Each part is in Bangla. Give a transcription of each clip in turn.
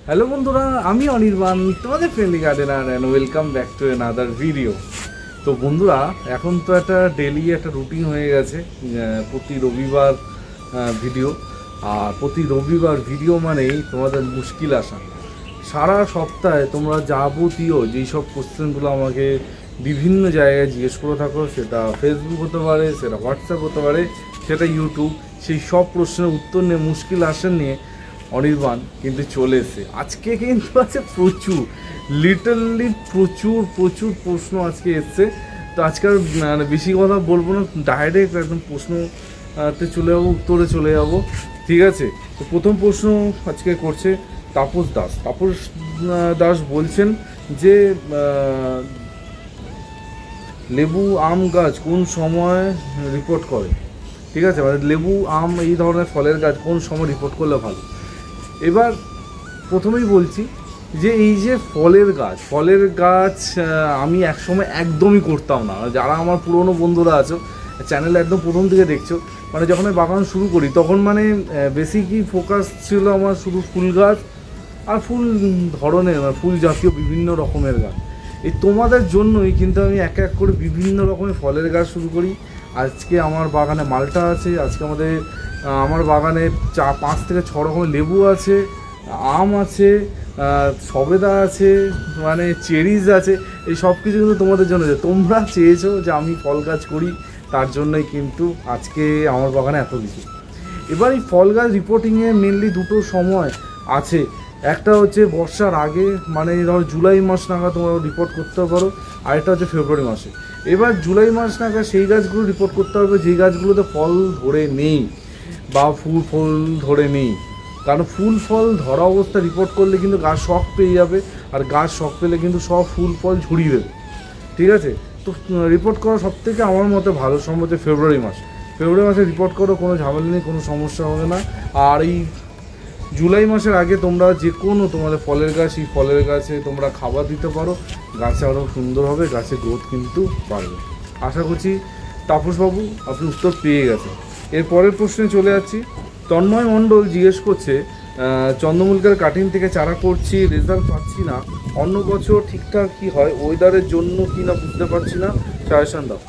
হ্যালো বন্ধুরা, আমি অনির্বাণ, তোমাদের friendly gardener, and welcome back to another video. তো বন্ধুরা, এখন তো একটা ডেলি একটা রুটিন হয়ে গেছে, প্রতি রবিবার ভিডিও। আর প্রতি রবিবার ভিডিও মানেই তোমাদের মুশকিল আসা। সারা সপ্তাহে তোমরা যাবতীয় যেই সব কোশ্চেনগুলো আমাকে বিভিন্ন জায়গায় জিজ্ঞেস করে থাকো, সেটা ফেসবুক হতে পারে, সেটা হোয়াটসঅ্যাপ হতে পারে, সেটা ইউটিউব, সেই সব প্রশ্নের উত্তর নিয়ে মুশকিল আসেন নিয়ে অনির্বাণ কিন্তু চলে এসে আজকে কিন্তু আছে প্রচুর, লিটারলি প্রচুর প্রচুর প্রশ্ন আজকে এসছে। তো আজকে আর বেশি কথা বলবো না, ডাইরেক্ট একদম প্রশ্নতে চলে যাবো, উত্তরে চলে যাবো, ঠিক আছে? তো প্রথম প্রশ্ন আজকে করছে তাপস দাস। তাপস দাস বলছেন যে লেবু আম গাছ কোন সময় রিপোর্ট করে, ঠিক আছে? মানে লেবু আম এই ধরনের ফলের গাছ কোন সময় রিপোর্ট করলে ভালো। এবার প্রথমেই বলছি যে এই যে ফলের গাছ আমি একসময় একদমই করতাম না। যারা আমার পুরনো বন্ধুরা আছো, চ্যানেলে একদম প্রথম থেকে দেখছো, মানে যখন আমি বাগান শুরু করি তখন মানে বেসিকই ফোকাস ছিল আমার শুধু ফুল গাছ আর ফুল ধরনের, মানে ফুল জাতীয় বিভিন্ন রকমের গাছ। এই তোমাদের জন্যই কিন্তু আমি এক এক করে বিভিন্ন রকমের ফলের গাছ শুরু করি। আজকে আমার বাগানে মালটা আছে, আজকে আমার বাগানে 5 থেকে 6 রকমের লেবু আছে, আম আছে, সবেদা আছে, মানে চেরিজ আছে। এই সব কিছু কিন্তু তোমাদের জন্য, যে তোমরা চেয়েছো যে আমি ফল গাছ করি, তার জন্যই কিন্তু আজকে আমার বাগানে এত কিছু। এবার এই ফল গাছ রিপোর্টিংয়ে মেনলি দুটো সময় আছে। একটা হচ্ছে বর্ষার আগে, মানে ধরো জুলাই মাস নাগাদ তোমরা রিপোর্ট করতে পারো, আর একটা হচ্ছে ফেব্রুয়ারি মাসে। এবার জুলাই মাস নাগাদ সেই গাছগুলো রিপোর্ট করতে হবে যেই গাছগুলোতে ফল ধরে নেই বা ফল ধরে নেই। কারণ ফুল ফল ধরা অবস্থা রিপোর্ট করলে কিন্তু গাছ শক পেয়ে যাবে, আর গাছ শক পেলে কিন্তু সব ফুল ফল ঝুরিয়ে দেবে, ঠিক আছে? তো রিপোর্ট করা সবথেকে আমার মতে ভালো সম্ভব হচ্ছে ফেব্রুয়ারি মাসে রিপোর্ট করো, কোনো ঝামেলা নেই, কোনো সমস্যা হবে না। আর এই জুলাই মাসের আগে তোমরা যে কোনো তোমাদের ফলের গাছ, এই ফলের গাছে তোমরা খাবার দিতে পারো, গাছে আরও সুন্দর হবে, গাছের গ্রোথ কিন্তু বাড়বে। আশা করছি তাপসবাবু আপনি উত্তর পেয়ে গেছেন। এর পরের প্রশ্নে চলে যাচ্ছি। তন্ময় মণ্ডল জিজ্ঞেস করছে, চন্দ্রমল্লিকার কাটিং থেকে চারা করছি, রেজাল্ট পাচ্ছি না, অন্য বছর ঠিকঠাক কি হয়, ওয়েদারের জন্য কি না বুঝতে পারছি না, সাজেশন দাও।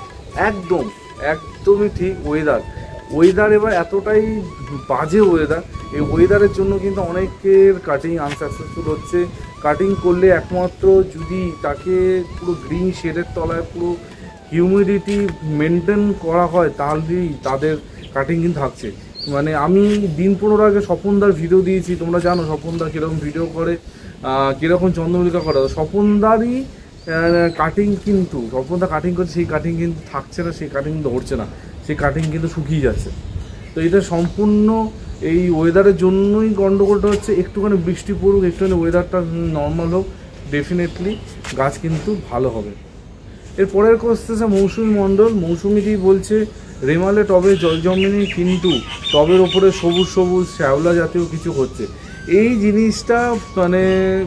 একদমই ঠিক। ওয়েদার এবার এতটাই বাজে ওয়েদার, এই ওয়েদারের জন্য কিন্তু অনেকের কাটিং আনসাকসেসফুল হচ্ছে। কাটিং করলে একমাত্র যদি তাকে পুরো গ্রিন শেডের তলায় পুরো হিউমিডিটি মেনটেন করা হয়, তাহলেই তাদের কাটিং কিন্তু থাকছে। মানে আমি দিন 15 আগে স্বপনদার ভিডিও দিয়েছি, তোমরা জানো স্বপনদা কীরকম ভিডিও করে, কীরকম চন্দ্রমল্লিকা করে। স্বপনদারই কাটিং কিন্তু, স্বপনদা কাটিং করছে, সেই কাটিং কিন্তু থাকছে না, সেই কাটিং ধরছে না, সেই কাটিং কিন্তু শুকিয়ে যাচ্ছে। তো এটা সম্পূর্ণ এই ওয়েদারের জন্যই গন্ডগোলটা হচ্ছে। একটুখানি বৃষ্টি পড়ুক, একটুখানি ওয়েদারটা নর্মাল হোক, ডেফিনেটলি গাছ কিন্তু ভালো হবে। এর পরের কোশ্চেন মৌসুমী মণ্ডল। মৌসুমীটি বলছে রেমালে টবে জল জমেনি, কিন্তু টবের ওপরে সবুজ সবুজ শ্যাওলা জাতীয় কিছু হচ্ছে। এই জিনিসটা মানে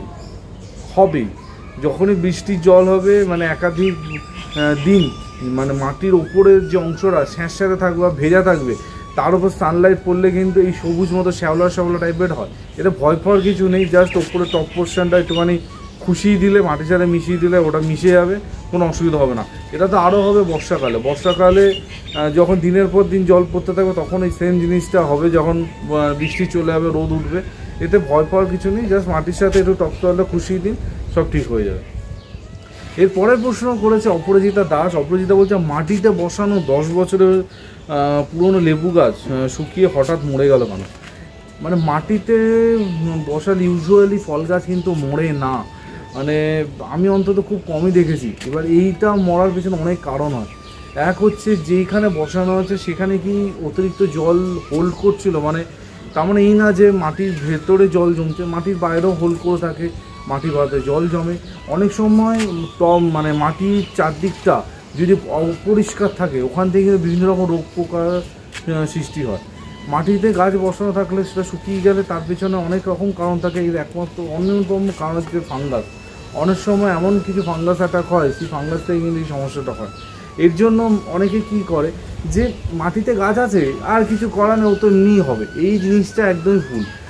হবেই যখনই বৃষ্টির জল হবে, মানে একাধিক দিন মানে মাটির ওপরের যে অংশটা স্যাঁতস্যাঁতে থাকবে বা ভেজা থাকবে, তার উপর সানলাইট পড়লে কিন্তু এই সবুজ মতো শ্যাওলা টাইপের হয়। এটা ভয় পাওয়ার কিছু নেই, জাস্ট ওপরে টপ পোর্শনটা একটুখানি খুশিয়ে দিলে, মাটির সাথে মিশিয়ে দিলে ওটা মিশে যাবে, কোনো অসুবিধা হবে না। এটা তো আরও হবে বর্ষাকালে যখন দিনের পর দিন জল পড়তে থাকবে, তখন এই সেম জিনিসটা হবে। যখন বৃষ্টি চলে যাবে, রোদ উঠবে, এতে ভয় পাওয়ার কিছু নেই, জাস্ট মাটির সাথে একটু টপ সোয়েলটা খুশিয়ে দিন, সব ঠিক হয়ে যাবে। এর পরের প্রশ্ন করেছে অপরাজিতা দাস। অপরাজিতা বলছে মাটিতে বসানো 10 বছরের পুরনো লেবু গাছ শুকিয়ে হঠাৎ মরে গেল কেন? মানে মাটিতে বসালে ইউজুয়ালি ফল গাছ কিন্তু মরে না, মানে আমি অন্তত খুব কমই দেখেছি। এবার এইটা মরার পেছনে অনেক কারণ হয়। এক হচ্ছে যেইখানে বসানো আছে সেখানে কি অতিরিক্ত জল হোল্ড করছিল, মানে তার মানে এই না যে মাটির ভেতরে জল জমছে, মাটির বাইরেও হোল্ড করে থাকে, মাটির বাইরে জল জমে। অনেক সময় মানে মাটির চারদিকটা যদি অপরিষ্কার থাকে, ওখান থেকে বিভিন্ন রকম রোগ পোকার সৃষ্টি হয়। মাটিতে গাছ বসানো থাকলে সেটা শুকিয়ে গেলে তার পেছনে অনেক রকম কারণ থাকে। এর একমাত্র অন্যতম কারণ হচ্ছে ফাঙ্গাস। অনেক সময় এমন কিছু ফাঙ্গাস অ্যাটাক হয়, সেই ফাঙ্গাস থেকে কিন্তু এই সমস্যাটা হয়। এর জন্য অনেকে কি করে, যে মাটিতে গাছ আছে আর কিছু করা নেই, ও তো এমনিই হবে, এই জিনিসটা একদমই ভুল।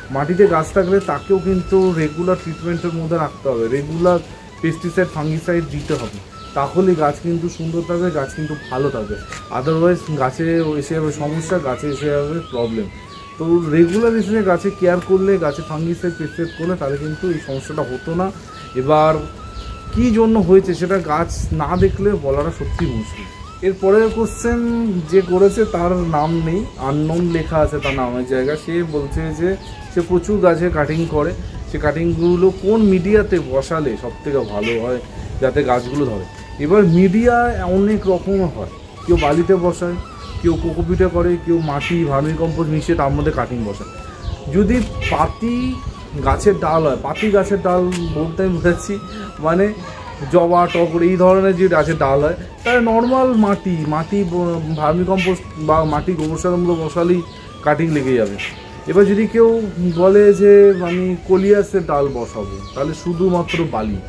মাটিতে গাছ থাকলে তাকেও কিন্তু রেগুলার ট্রিটমেন্টের মধ্যে রাখতে হবে, রেগুলার পেস্টিসাইড ফাঙ্গিসাইড দিতে হবে, তাহলে গাছ কিন্তু সুন্দর থাকবে, গাছ কিন্তু ভালো থাকবে। আদারওয়াইজ গাছে এসে যাবে সমস্যা, গাছে এসে যাবে প্রবলেম। তো রেগুলার হিসেবে গাছে কেয়ার করলে, গাছে ফাঙ্গিসাইড পেস্টিসাইড করলে তাহলে কিন্তু এই সমস্যাটা হতো না। এবার কী জন্য হয়েছে সেটা গাছ না দেখলে বলাটা সত্যি মুশকিল। এরপরের কোশ্চেন যে করেছে তার নাম নেই, আননোন লেখা আছে তার নামের জায়গা। সে বলছে যে সে প্রচুর গাছে কাটিং করে, সে কাটিংগুলো কোন মিডিয়াতে বসালে সবথেকে ভালো হয় যাতে গাছগুলো ধরে। এবার মিডিয়া অনেক রকম হয়, কেউ বালিতে বসায়, কেউ কোকোপিটে করে, কেউ মাটি ভার্মি কম্পোস্ট মিশিয়ে তার মধ্যে কাটিং বসায়। যদি পাতি গাছের ডাল হয়, পাতি গাছের ডাল বলতে আমি বুঝাচ্ছি মানে জবা টগর এই ধরনের যে গাছের ডাল হয়, তাহলে নর্মাল মাটি ভার্মি কম্পোস্ট বা মাটি গোবর সারগুলো বসালেই কাটিং লেগে যাবে। এবার যদি কেউ বলে যে আমি কলিয়াসের ডাল বসাবো, তাহলে শুধুমাত্র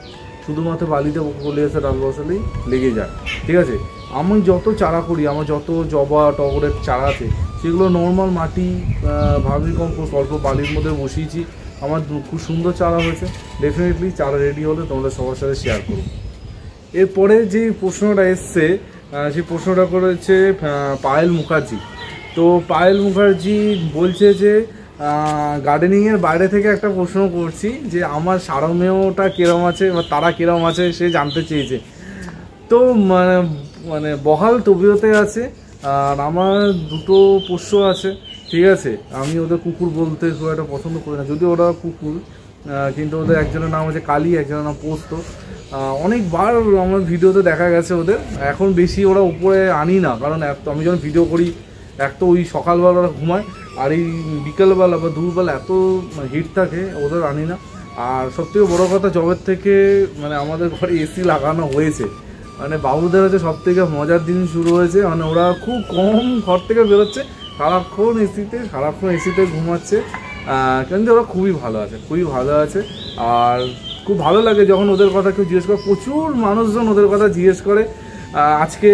বালিতে কলিয়াসের ডাল বসালেই লেগে যায়, ঠিক আছে। আমি যত চারা করি, আমার যত জবা টগরের চারা আছে সেগুলো নর্মাল মাটি ভার্মি কম্পোস্ট অল্প বালির মধ্যে বসিয়েছি, আমার খুব সুন্দর চারা হয়েছে। ডেফিনেটলি চারা রেডি হলে তোমরা সবার সাথে শেয়ার করো। এরপরে যে প্রশ্নটা এসছে সেই প্রশ্নটা করেছে পায়েল মুখার্জি। তো পায়েল মুখার্জি বলছে যে গার্ডেনিংয়ের বাইরে থেকে একটা প্রশ্ন করছি যে আমার সারমেয়টা কীরকম আছে বা তারা কীরকম আছে সে জানতে চেয়েছে। তো মানে বহাল তবিয়তে আছে, আর আমার দুটো পোষ্য আছে, ঠিক আছে। আমি ওদের কুকুর বলতে খুব একটা পছন্দ করি না, যদিও ওরা কুকুর, কিন্তু ওদের একজনের নাম হচ্ছে কালী, একজনের নাম পোস্ত। অনেকবার আমার ভিডিওতে দেখা গেছে ওদের। এখন বেশি ওরা উপরে আনি না, কারণ আমি যখন ভিডিও করি এক তো ওই সকালবেলা ওরা ঘুমায়, আর এই বিকেলবেলা বা দুপুরবেলা এত হিট থাকে, ওদের আনি না। আর সবথেকে বড়ো কথা, জবের থেকে মানে আমাদের ঘরে এসি লাগানো হয়েছে, মানে বাবুদের হচ্ছে সবথেকে মজার দিন শুরু হয়েছে। মানে ওরা খুব কম ঘর থেকে বেরোচ্ছে, সারাক্ষণ এসিতে ঘুমাচ্ছে, কিন্তু ওরা খুবই ভালো আছে। আর খুব ভালো লাগে যখন ওদের কথা কেউ জিজ্ঞেস করে, প্রচুর মানুষজন ওদের কথা জিজ্ঞেস করে। আজকে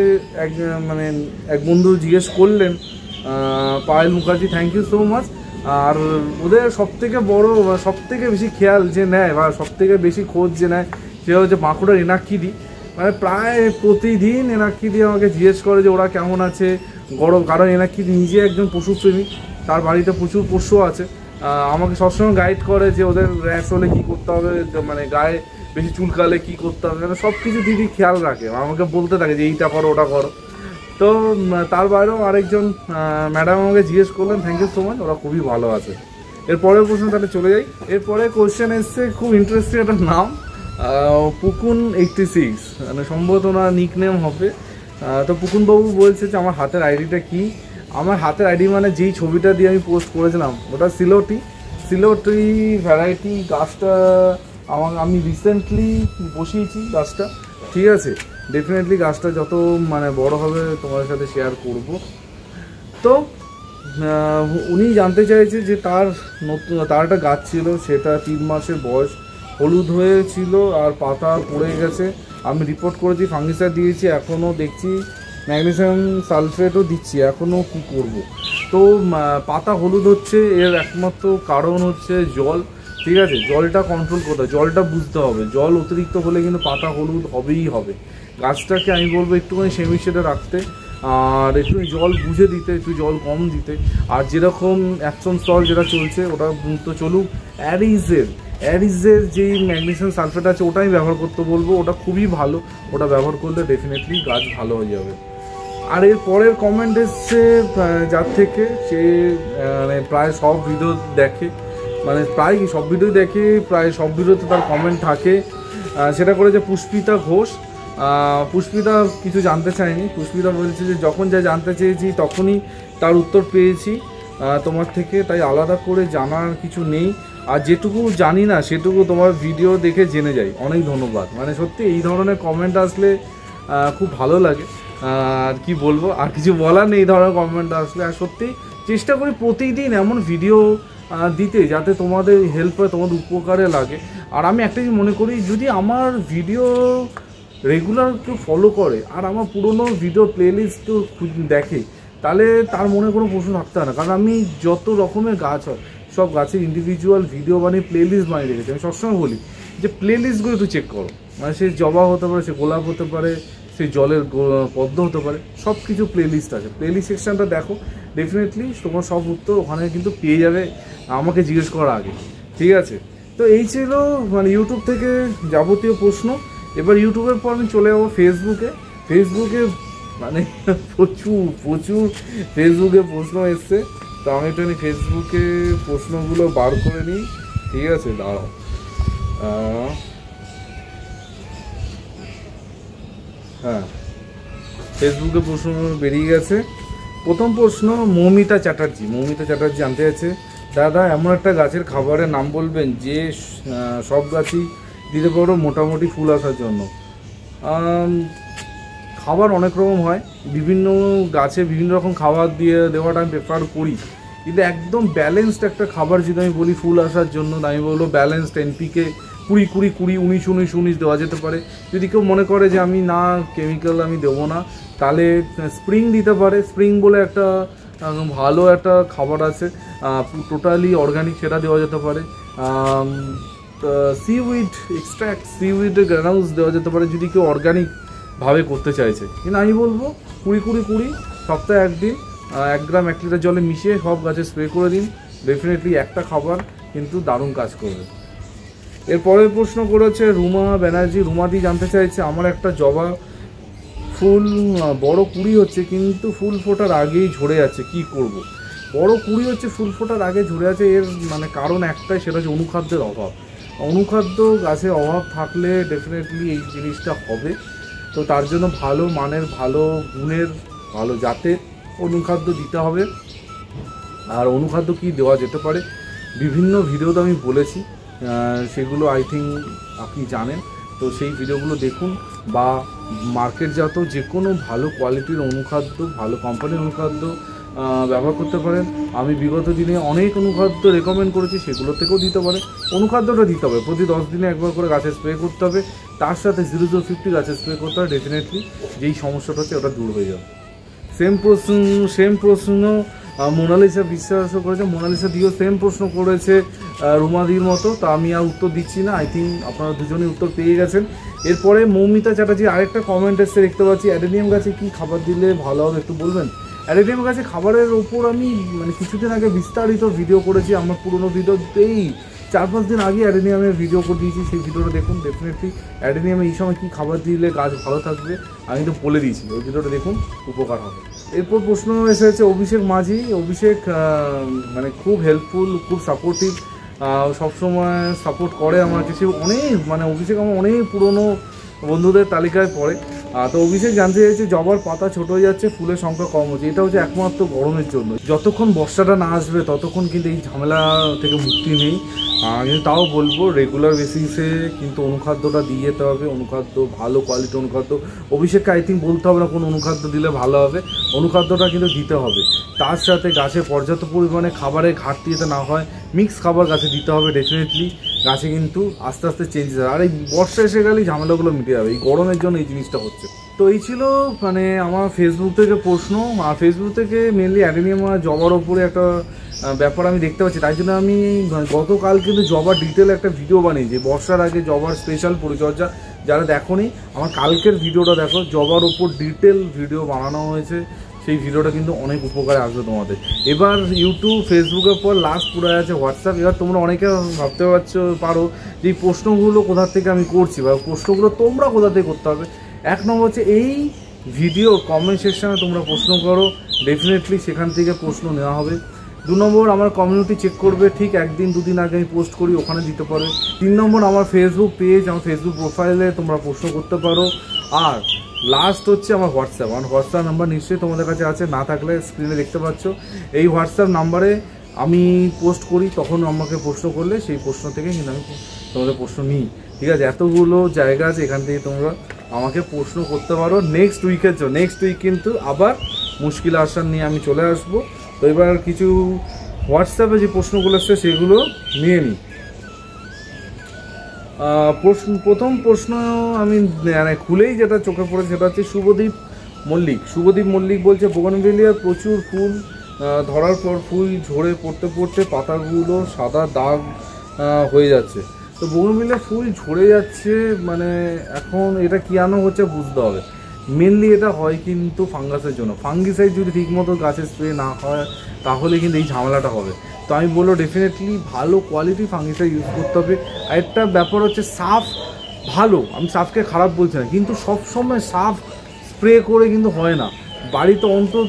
এক বন্ধু জিজ্ঞেস করলেন, Payel Mukherjee, thank you so much. আর ওদের সবথেকে বড় সবথেকে বেশি খেয়াল যে নেয় বা সবথেকে বেশি খোঁজ যে নেয় সে হচ্ছে বাঁকুড়ার এনাক্ষিদি। মানে প্রায় প্রতিদিন এনাক্ষিদি আমাকে জিজ্ঞেস করে যে ওরা কেমন আছে, গরম, কারণ এনাক্ষিদি নিজে একজন পশুপ্রেমী, তার বাড়িতে প্রচুর পশু আছে। আমাকে সবসময় গাইড করে যে ওদের র্যাশ হলে কী করতে হবে, মানে গায়ে বেশি চুলকালে কী করতে হবে, মানে সব কিছু দিদি খেয়াল রাখে, আমাকে বলতে থাকে যে এইটা করো ওটা করো। তো তার বাইরেও আরেকজন ম্যাডাম আমাকে জিজ্ঞেস করলেন, থ্যাংক ইউ সো মাচ, ওরা খুবই ভালো আছে। এরপরের প্রশ্ন তাহলে চলে যাই। এরপরে কোয়েশ্চেন এসছে খুব ইন্টারেস্টিং একটা নাম, পুকুন 86, মানে সম্ভবত ওনার নিক নেম হবে। তো পুকুনবাবু বলছে যে আমার হাতের আইডিটা কি। আমার হাতের আইডি মানে যেই ছবিটা দিয়ে আমি পোস্ট করেছিলাম ওটা সিলোটি ভ্যারাইটি। গাছটা আমি রিসেন্টলি বসিয়েছি গাছটা, ঠিক আছে। ডেফিনেটলি গাছটা যত মানে বড় হবে তোমাদের সাথে শেয়ার করব। তো উনি জানতে চাইছে যে তার একটা গাছ ছিল, সেটা 3 মাসের বয়স, হলুদ হয়েছিল আর পাতা পড়ে গেছে। আমি রিপোর্ট করেছি, ফাঙ্গিসাইড দিয়েছি, এখনও দেখছি ম্যাগনেসিয়াম সালফেটও দিচ্ছি, এখনও কী করব। তো পাতা হলুদ হচ্ছে, এর একমাত্র কারণ হচ্ছে জল, ঠিক আছে। জলটা কন্ট্রোল করতে হবে, জলটা বুঝতে হবে। জল অতিরিক্ত হলে কিন্তু পাতা হলুদ হবেই হবে। গাছটাকে আমি বলবো একটুখানি সেমি শেডে রাখতে, আর একটু জল বুঝে দিতে, একটু জল কম দিতে। আর যেরকম অ্যাপসন সল্ট যেটা চলছে ওটা তো চলুক। অ্যারিজের যেই ম্যাগনেসিয়াম সালফেট আছে ওটাই ব্যবহার করতে বলবো, ওটা খুবই ভালো, ওটা ব্যবহার করলে ডেফিনেটলি গাছ ভালো হয়ে যাবে। আর এর পরের কমেন্ট এসছে যার থেকে সে মানে প্রায় সব ভিডিও দেখে, মানে প্রায় সব ভিডিও দেখে, প্রায় সব ভিডিওতে তার কমেন্ট থাকে। সেটা করেছে পুষ্পিতা ঘোষ। পুষ্পিতা কিছু জানতে চায়নি। পুষ্পিতা বলছে যে যখন যা জানতে চেয়েছি তখনই তার উত্তর পেয়েছি তোমার থেকে, তাই আলাদা করে জানার কিছু নেই। আর যেটুকু জানি না সেটুকু তোমার ভিডিও দেখে জেনে যাই। অনেক ধন্যবাদ। মানে সত্যি এই ধরনের কমেন্ট আসলে খুব ভালো লাগে। আর কি বলবো, আর কিছু বলার নেই এই ধরনের কমেন্ট আসলে। আর সত্যি চেষ্টা করি প্রতিদিন এমন ভিডিও দিতে যাতে তোমাদের হেল্প হয়, তোমাদের উপকারে লাগে। আর আমি একটা জিনিস মনে করি, যদি আমার ভিডিও রেগুলার কেউ ফলো করে আর আমার পুরনো ভিডিও প্লেলিস্ট কেউ দেখে, তাহলে তার মনে কোনো প্রশ্ন থাকতে হয় না। কারণ আমি যত রকমের গাছ হয় সব গাছের ইন্ডিভিজুয়াল ভিডিও বানিয়ে প্লেলিস্ট বানিয়ে রেখেছে। আমি সবসময় বলি যে প্লেলিস্টগুলো একটু চেক করো, মানে সে জবা হতে পারে, সে গোলাপ হতে পারে, সেই জলের পদ্ম হতে পারে, সব কিছু প্লেলিস্ট আছে। প্লেলিস্ট সেকশনটা দেখো, ডেফিনেটলি তোমার সব উত্তর ওখানে কিন্তু পেয়ে যাবে আমাকে জিজ্ঞেস করার আগে, ঠিক আছে? তো এই ছিল মানে ইউটিউব থেকে যাবতীয় প্রশ্ন। এবার ইউটিউবের পর আমি চলে যাবো ফেসবুকে। ফেসবুকে মানে প্রচুর ফেসবুকে প্রশ্ন এসছে। তো আমি একটুখানি ফেসবুকে প্রশ্নগুলো বার করে নিই, ঠিক আছে? দাঁড়াও, হ্যাঁ, ফেসবুকে প্রশ্ন বেরিয়ে গেছে। প্রথম প্রশ্ন মৌমিতা চ্যাটার্জি জানতে চাইছে, দাদা এমন একটা গাছের খাবারের নাম বলবেন যে সব গাছই দিতে পারো মোটামুটি ফুল আসার জন্য। খাবার অনেক রকম হয়, বিভিন্ন গাছে বিভিন্ন রকম খাবার দেওয়াটা আমি প্রেফার করি, কিন্তু একদম ব্যালেন্সড একটা খাবার যদি আমি বলি ফুল আসার জন্য, আমি বলবো ব্যালেন্সড এনপিকে 20-20-20-19-19 দেওয়া যেতে পারে। যদি কেউ মনে করে যে আমি না কেমিক্যাল আমি দেবো না, তাহলে স্প্রিং দিতে পারে। স্প্রিং বলে একটা ভালো একটা খাবার আছে, টোটালি অর্গানিক, সেটা দেওয়া যেতে পারে। সিউইড এক্সট্র্যাক্ট, সিউইডের গ্রানাউলস দেওয়া যেতে পারে যদি কেউ অর্গানিকভাবে করতে চাইছে। কিন্তু আমি বলবো 20-20-20 সপ্তাহে একদিন 1 গ্রাম 1 লিটার জলে মিশিয়ে সব গাছে স্প্রে করে দিন, ডেফিনেটলি একটা খাবার কিন্তু দারুণ কাজ করবে। এরপরের প্রশ্ন করেছে রুমা ব্যানার্জি। রুমাদি জানতে চাইছে, আমার একটা জবা ফুল বড় কুড়ি হচ্ছে কিন্তু ফুল ফোটার আগেই ঝরে যাচ্ছে, কি করব? বড় কুড়ি হচ্ছে, ফুল ফোটার আগে ঝরে যাচ্ছে, এর মানে কারণ একটাই, সেটা হচ্ছে অনুখাদ্যের অভাব। অনুখাদ্য গাছের অভাব থাকলে ডেফিনেটলি এই জিনিসটা হবে। তো তার জন্য ভালো মানের, ভালো গুণের, ভালো জাতের অনুখাদ্য দিতে হবে। আর অনুখাদ্য কি দেওয়া যেতে পারে বিভিন্ন ভিডিওতে আমি বলেছি, সেগুলো আই থিঙ্ক আপনি জানেন। তো সেই ভিডিওগুলো দেখুন, বা মার্কেটজাত যে কোনো ভালো কোয়ালিটির অনুখাদ্য, ভালো কোম্পানির অনুখাদ্য ব্যবহার করতে পারেন। আমি বিগত দিনে অনেক অনুখাদ্য রেকমেন্ড করেছি, সেগুলো থেকেও দিতে পারে। অনুখাদ্যটা দিতে হবে প্রতি 10 দিনে একবার করে গাছে স্প্রে করতে হবে, তার সাথে 0050 গাছে স্প্রে করতে হবে। ডেফিনেটলি যেই সমস্যাটা হচ্ছে ওটা দূর হয়ে যাবে। সেম প্রশ্ন মোনালিসা বিশ্বাসও করেছে, মোনালিসা দিও সেম প্রশ্ন করেছে রুমাদির মতো। তা আমি আর উত্তর দিচ্ছি না, আই থিঙ্ক আপনারা দুজনেই উত্তর পেয়ে গেছেন। এরপরে মৌমিতা চ্যাটার্জি আরেকটা কমেন্ট এসে দেখতে পাচ্ছি, অ্যাডেনিয়াম গাছে কি খাবার দিলে ভালো হবে একটু বলবেন? অ্যাডেনিয়াম গাছে খাবারের ওপর আমি মানে কিছুদিন আগে বিস্তারিত ভিডিও করেছি, আমার পুরোনো ভিডিওতেই 4-5 দিন আগে অ্যাডেনিয়ামের ভিডিও করে দিয়েছি, সেই ভিডিওটা দেখুন। ডেফিনেটলি অ্যাডেনিয়ামে এই সময় কী খাবার দিলে গাছ ভালো থাকবে আমি তো বলে দিয়েছি, ওই ভিডিওটা দেখুন, উপকার হবে। এরপর প্রশ্ন এসেছে অভিষেক মাঝি। অভিষেক মানে খুব হেল্পফুল, খুব সাপোর্টিভ, সবসময় সাপোর্ট করে আমার কিছু অনেক, মানে অভিষেক আমার অনেক পুরনো বন্ধুদের তালিকায় পড়ে। তো অভিষেক জানতে চাইছে, জবার পাতা ছোট হয়ে যাচ্ছে, ফুলের সংখ্যা কম হচ্ছে, এটা হচ্ছে একমাত্র গরমের জন্য। যতক্ষণ বর্ষাটা না আসবে ততক্ষণ কিন্তু এই ঝামেলা থেকে মুক্তি নেই। কিন্তু তাও বলবো রেগুলার বেসিসে কিন্তু অনুখাদ্যটা দিয়ে যেতে হবে, অনুখাদ্য ভালো কোয়ালিটি অনুখাদ্য। অভিষেককে আই থিঙ্ক বলতে হবে না কোন অনুখাদ্য দিলে ভালো হবে, অনুখাদ্যটা কিন্তু দিতে হবে। তার সাথে গাছে পর্যাপ্ত পরিমাণে খাবারের ঘাটতি যাতে না হয়, মিক্স খাবার গাছে দিতে হবে। ডেফিনেটলি গাছে কিন্তু আস্তে আস্তে চেঞ্জেস হবে। আর এই বর্ষা এসে গেলেই ঝামেলাগুলো মিটে যাবে, এই গরমের জন্য এই জিনিসটা হচ্ছে। তো এই ছিল মানে আমার ফেসবুক থেকে প্রশ্ন। আর ফেসবুক থেকে মেনলি অ্যাডেনিয়াম আর জবার ওপরে একটা ব্যাপার আমি দেখতে পাচ্ছি, তাই জন্য আমি গতকাল কিন্তু জবার ডিটেল একটা ভিডিও বানিয়েছি, বর্ষার আগে জবার স্পেশাল পরিচর্যা। যারা দেখোনি আমার কালকের ভিডিওটা দেখো, জবার ওপর ডিটেল ভিডিও বানানো হয়েছে, সেই ভিডিওটা কিন্তু অনেক উপকারে আসবে তোমাদের। এবার ইউটিউব ফেসবুকের পর লাস্ট পুরো আছে হোয়াটসঅ্যাপ। এবার তোমরা অনেকে ভাবতে পারো যে এই প্রশ্নগুলো কোথা থেকে আমি করছি, বা প্রশ্নগুলো তোমরা কোথা থেকে করতে হবে। 1 নম্বর হচ্ছে এই ভিডিও কমেন্ট সেকশানে তোমরা প্রশ্ন করো, ডেফিনেটলি সেখান থেকে প্রশ্ন নেওয়া হবে। 2 নম্বর আমার কমিউনিটি চেক করবে, ঠিক 1-2 দিন আগে আমি পোস্ট করি, ওখানে দিতে পারো। 3 নম্বর আমার ফেসবুক পেজ, আমার ফেসবুক প্রোফাইলে তোমরা প্রশ্ন করতে পারো। আর লাস্ট হচ্ছে আমার হোয়াটসঅ্যাপ। আমার হোয়াটসঅ্যাপ নাম্বার নিশ্চয়ই তোমাদের কাছে আছে, না থাকলে স্ক্রিনে দেখতে পাচ্ছ। এই হোয়াটসঅ্যাপ নাম্বারে আমি পোস্ট করি, তখন আমাকে প্রশ্ন করলে সেই প্রশ্ন থেকে কিন্তু আমি তোমাদের প্রশ্ন নিই, ঠিক আছে? এতগুলো জায়গা আছে, এখান থেকে তোমরা আমাকে প্রশ্ন করতে পারো নেক্সট উইকের জন্য। নেক্সট উইক কিন্তু আবার মুশকিল আসান নিয়ে আমি চলে আসবো। তো এবার কিছু হোয়াটসঅ্যাপে যে প্রশ্নগুলো আসছে সেগুলো নিয়ে নিই। প্রথম প্রশ্ন আমি খুলেই যেটা চোখে পড়েছে সেটা হচ্ছে শুভদীপ মল্লিক বলছে, বোগানভেলিয়ার প্রচুর ফুল ধরার পর ফুল ঝরে পড়তে পড়তে পাতাগুলো সাদা দাগ হয়ে যাচ্ছে। তো বোগনভিলিয়া ফুল ঝরে যাচ্ছে, মানে এখন এটা কেন হচ্ছে বুঝতে হবে। মেনলি এটা হয় কিন্তু ফাঙ্গাসের জন্য। ফাঙ্গিসাইড যদি ঠিকমতো গাছে স্প্রে না হয় তাহলে কিন্তু এই ঝামেলাটা হবে। তো আমি বলবো ডেফিনেটলি ভালো কোয়ালিটি ফাঙ্গিসাইড ইউজ করতে হবে। আর একটা ব্যাপার হচ্ছে সাফ ভালো, আমি সাফকে খারাপ বলছি না, কিন্তু সবসময় সাফ স্প্রে করে কিন্তু হয় না। বাড়িতে অন্তত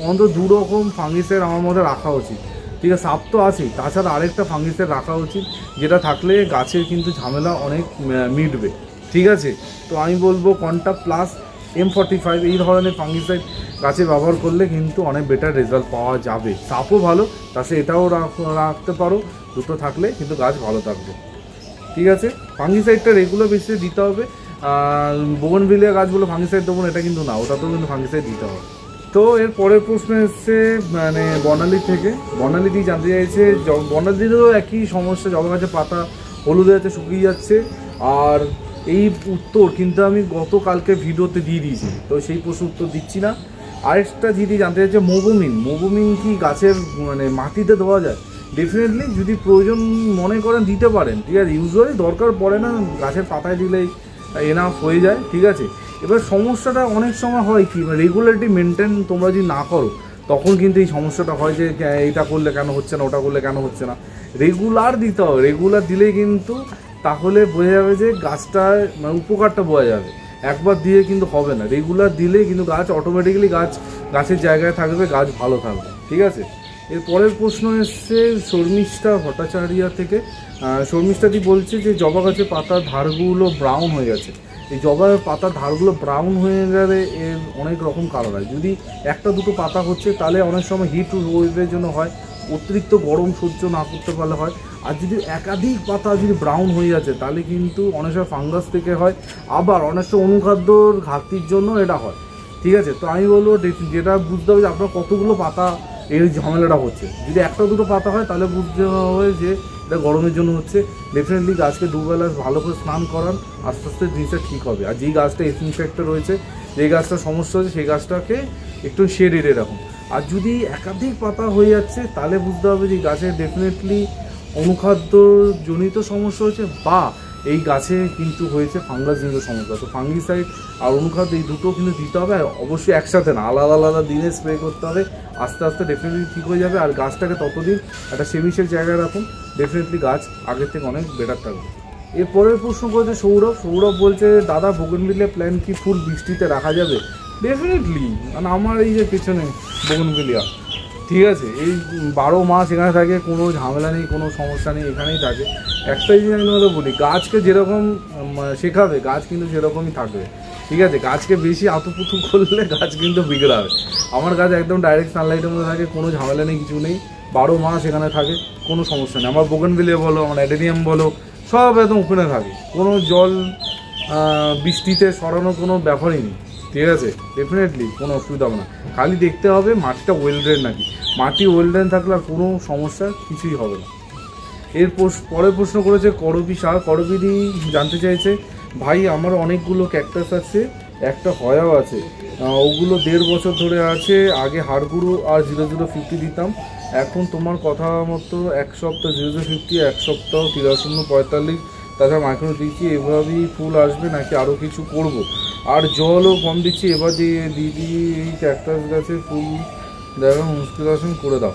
2 রকম ফাঙ্গিসাইড আমার মধ্যে রাখা উচিত, ঠিক আছে। সাপ তো আছেই, তাছাড়া আরেকটা ফাঙ্গিসাইড রাখা উচিত, যেটা থাকলে গাছের কিন্তু ঝামেলা অনেক মিটবে, ঠিক আছে। তো আমি বলবো কন্টা প্লাস M45 এই ধরনের ফাঙ্গিসাইড গাছে ব্যবহার করলে কিন্তু অনেক বেটার রেজাল্ট পাওয়া যাবে। সাপও ভালো, তাছাড়া এটাও রাখতে পারো, দুটো থাকলে কিন্তু গাছ ভালো থাকবে, ঠিক আছে। ফাঙ্গিসাইডটা রেগুলার বেসিসে দিতে হবে। বোগনভিলিয়া গাছগুলো ফাঙ্গিসাইড দেবো এটা কিন্তু না, ওটাতেও কিন্তু ফাঙ্গিসাইড দিতে হবে। তো এর পরের প্রশ্ন এসছে মানে বর্ণালী থেকে। বর্ণালীতেই জানতে চাইছে, বর্ণালীরও একই সমস্যা, জবা গাছের পাতা হলুদ হয়ে শুকিয়ে যাচ্ছে। আর এই উত্তর কিন্তু আমি গতকালকে ভিডিওতে দিয়ে দিয়েছি, তো সেই প্রশ্ন উত্তর দিচ্ছি না। আরেকটা দিদি জানতে চাইছে মোবোমিন কি গাছের মানে মাটিতে দেওয়া যায়? ডেফিনেটলি যদি প্রয়োজন মনে করেন দিতে পারেন, ঠিক আছে। ইউজুয়ালি দরকার পড়ে না, গাছের পাতায় দিলেই এনাফ হয়ে যায়, ঠিক আছে। এবার সমস্যাটা অনেক সময় হয় কি, রেগুলারিটি মেনটেন তোমরা যদি না করো তখন কিন্তু এই সমস্যাটা হয় যে এইটা করলে কেন হচ্ছে না, ওটা করলে কেন হচ্ছে না। রেগুলার দিতে হবে, রেগুলার দিলেই কিন্তু তাহলে বোঝা যাবে যে গাছটার মানে উপকারটা বোঝা যাবে। একবার দিয়ে কিন্তু হবে না, রেগুলার দিলেই কিন্তু গাছ অটোমেটিক্যালি গাছের জায়গায় থাকবে, গাছ ভালো থাকবে, ঠিক আছে। এর পরের প্রশ্ন এসছে শর্মিষ্ঠা ভট্টাচার্য থেকে। শর্মিষ্ঠাদি বলছে যে জবা গাছের পাতার ধারগুলো ব্রাউন হয়ে গেছে। এই জবার পাতার ধারগুলো ব্রাউন হয়ে গেলে এর অনেক রকম কারণ হয়। যদি একটা দুটো পাতা হচ্ছে তাহলে অনেক সময় হিট ওয়েভের জন্য হয়, অতিরিক্ত গরম সহ্য না করতে পারলে হয়। আর যদি একাধিক পাতা যদি ব্রাউন হয়ে যাচ্ছে তাহলে কিন্তু অনেক সময় ফাঙ্গাস থেকে হয়, আবার অনেক সময় অনুখাদ্যর ঘাটতির জন্য এটা হয়, ঠিক আছে। তো আমি বলবো যেটা বুঝতে হবে যে আপনার কতগুলো পাতা এই ঝামেলাটা হচ্ছে। যদি একটা দুটো পাতা হয় তাহলে বুঝতে হবে যে এটা গরমের জন্য হচ্ছে। ডেফিনেটলি গাছকে দুবেলা ভালো করে স্নান করান, আস্তে আস্তে জিনিসটা ঠিক হবে। আর যেই গাছটা ইনফেক্টেড রয়েছে, যেই গাছটার সমস্যা হচ্ছে সেই গাছটাকে একটু শেড এড়ে রাখুন। আর যদি একাধিক পাতা হয়ে যাচ্ছে তাহলে বুঝতে হবে যে গাছের ডেফিনেটলি অনুখাদ্যজনিত সমস্যা হচ্ছে, বা এই গাছে কিন্তু হয়েছে ফাঙ্গাসজনিত সমস্যা। তো ফাঙ্গিসাইড আর অনুখাদ্য এই দুটো কিন্তু দিতে হবে, আর অবশ্যই একসাথে না, আলাদা আলাদা দিনে স্প্রে করতে হবে। আস্তে আস্তে ডেফিনেটলি ঠিক হয়ে যাবে। আর গাছটাকে ততদিন একটা সেমিশের জায়গায় রাখুন, ডেফিনেটলি গাছ আগের থেকে অনেক বেটার থাকবে। এরপরের প্রশ্ন করেছে সৌরভ বলছে দাদা বোগনভিলিয়া প্ল্যান্ট কি ফুল বৃষ্টিতে রাখা যাবে? ডেফিনেটলি, কারণ আমার এই যে পেছনে বোগনভিলিয়া, ঠিক আছে, এই 12 মাস এখানে থাকে, কোনো ঝামেলা নেই, কোনো সমস্যা নেই, এখানেই থাকে। একটাই জিনিস আমি তোমাদের বলি, গাছকে যেরকম শেখাবে গাছ কিন্তু সেরকমই থাকবে, ঠিক আছে। গাছকে বেশি আতুপুতু করলে গাছ কিন্তু বিগড়াবে। আমার গাছ একদম ডাইরেক্ট সানলাইটের মধ্যে থাকে, কোনো ঝামেলা নেই, কিছু নেই, 12 মাস এখানে থাকে, কোনো সমস্যা নেই। আমার বোগনভিলিয়া বলো, আমার অ্যাডেনিয়াম বলো, সব একদম ওখানে থাকে, কোনো জল বৃষ্টিতে সরানোর কোনো ব্যাপারই নেই, ঠিক আছে। ডেফিনেটলি কোনো অসুবিধা হবে না, খালি দেখতে হবে মাটিটা ওয়েল ড্রেন নাকি। মাটি ওয়েল ড্রেন থাকলে আর কোনো সমস্যা কিছুই হবে না। এর পরের প্রশ্ন করেছে করবিদি জানতে চাইছে, ভাই আমার অনেকগুলো ক্যাকটাস আছে, একটা হয়াও আছে, ওগুলো 1.5 বছর ধরে আছে। আগে হাড়গুঁড়ো আর 0050 দিতাম, এখন তোমার কথা মতো 1 সপ্তাহ 0050, 1 সপ্তাহ 8345, তাছাড়া মাইক্রো দিচ্ছি। এভাবেই ফুল আসবে নাকি আরও কিছু করব? আর জলও কম দিচ্ছি। এবার দিদি এই ক্যাকটাস গাছে ফুল দেখা মুশকিল করে দাও।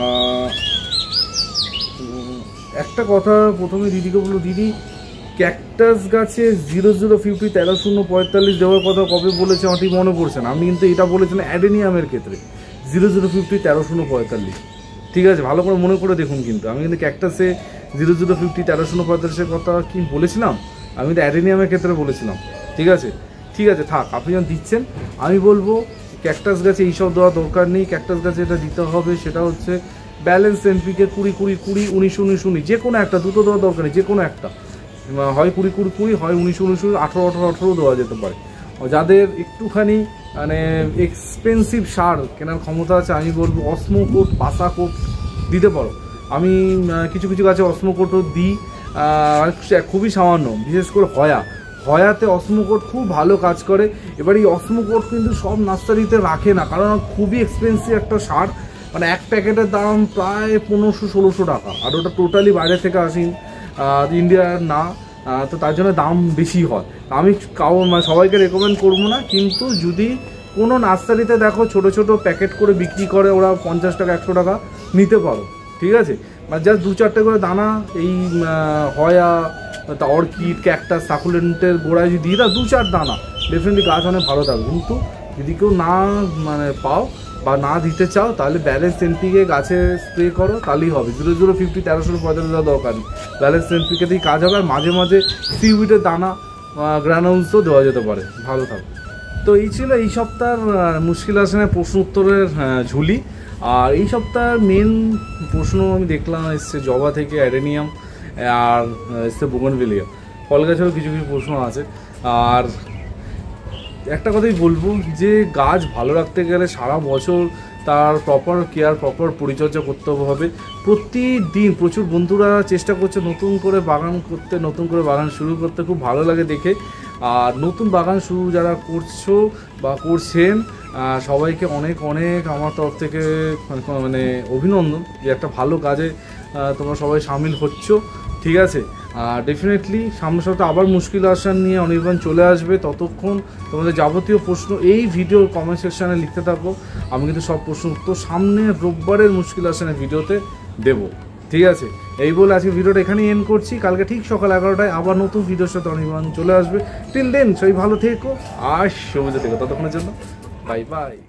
একটা কথা প্রথমে দিদিকে বললো, দিদি ক্যাকটাস গাছে 0050 1345 দেওয়ার কথা কবে বলেছে আমার ঠিক মনে পড়ছে না। আমি কিন্তু এটা বলেছিলাম অ্যাডেনিয়ামের ক্ষেত্রে 0050 1345, ঠিক আছে, ভালো করে মনে করে দেখুন। কিন্তু আমি কিন্তু ক্যাকটাসে 0050 1345 কথা কি বলেছিলাম, আমি তো অ্যাডেনিয়ামের ক্ষেত্রে বলেছিলাম, ঠিক আছে। ঠিক আছে, থাক, আপনি যখন দিচ্ছেন আমি বলবো ক্যাকটাস গাছে এইসব দেওয়া দরকার নেই। ক্যাকটাস গাছে এটা দিতে হবে, সেটা হচ্ছে ব্যালেন্স এনপিকে 20-20-20, 19-19, যে কোনো একটা, দুটো দেওয়া দরকার নেই, যে কোনো একটা, হয় 20-20-20, হয় 19-19, 18-18-18 দেওয়া যেতে পারে। যাদের একটুখানি মানে এক্সপেন্সিভ সার কেনার ক্ষমতা আছে আমি বলবো অসমোকোট, পাসাকোট দিতে পারো। আমি কিছু কিছু গাছে অসমোকোটও দিই, খুবই সামান্য, বিশেষ করে হয়াতে অসমোকোট খুব ভালো কাজ করে। এবার এই অসমোকোট কিন্তু সব নার্সারিতে রাখে না, কারণ খুবই এক্সপেন্সিভ একটা সার, মানে এক প্যাকেটের দাম প্রায় 1500-1600 টাকা, আর ওটা টোটালি বাইরে থেকে আসি, ইন্ডিয়ার না, তো তার জন্য দাম বেশি হয়। আমি মানে সবাইকে রেকমেন্ড করবো না, কিন্তু যদি কোনো নার্সারিতে দেখো ছোট ছোট প্যাকেট করে বিক্রি করে, ওরা 50 টাকা 100 টাকা নিতে পারো, ঠিক আছে। মানে জাস্ট 2-4টে করে দানা এই হয়া, অর্কিড, ক্যাকটাস, সাকুলেন্টের গোড়ায় যদি দিয়ে দাও 2-4 দানা, ডেফিনেটলি গাছ অনেক ভালো থাকবে। কিন্তু যদি কেউ না মানে পাও বা না দিতে চাও, তাহলে ব্যালেন্স এনপিকে গাছে স্প্রে করো, তাহলেই হবে। 0050 1345 দেওয়া দরকার নেই, ব্যালেন্স এনপিকে দিয়েই কাজ হবে। আর মাঝে মাঝে সিউইডের দানা গ্রানুলসও দেওয়া যেতে পারে, ভালো থাকবে। তো এই ছিল এই সপ্তাহের মুশকিল আসনের প্রশ্ন উত্তরের ঝুলি। আর এই সপ্তাহের মেন প্রশ্ন আমি দেখলাম এসছে জবা থেকে অ্যাডেনিয়াম, আর এসছে বোগনভেলিয়া, ফল গাছেরও কিছু কিছু প্রশ্ন আছে। আর একটা কথাই বলবো যে গাছ ভালো রাখতে গেলে সারা বছর তার প্রপার কেয়ার, প্রপার পরিচর্যা করতে হবে প্রতিদিন। প্রচুর বন্ধুরা চেষ্টা করছে নতুন করে বাগান করতে, নতুন করে বাগান শুরু করতে, খুব ভালো লাগে দেখে। আর নতুন বাগান শুরু যারা করছো বা করছেন, সবাইকে অনেক অনেক আমার তরফ থেকে মানে অভিনন্দন যে একটা ভালো কাজে তোমরা সবাই সামিল হচ্ছ, ঠিক আছে। ডেফিনেটলি সামনের সপ্তাহে আবার মুশকিল আসান নিয়ে অনির্বাণ চলে আসবে। ততক্ষণ তোমাদের যাবতীয় প্রশ্ন এই ভিডিওর কমেন্ট সেকশানে লিখতে থাকো, আমি কিন্তু সব প্রশ্ন উত্তর সামনের রোববারের মুশকিল আসানের ভিডিওতে দেবো, ঠিক আছে। এই বলে আজকে ভিডিওটা এখানেই এন্ড করছি। কালকে ঠিক সকাল 11টায় আবার নতুন ভিডিওর সাথে অনির্বাণ চলে আসবে। টিল দেন সবাই ভালো থেকো আর সবুজে থেকো, ততক্ষণের জন্য বাই বাই।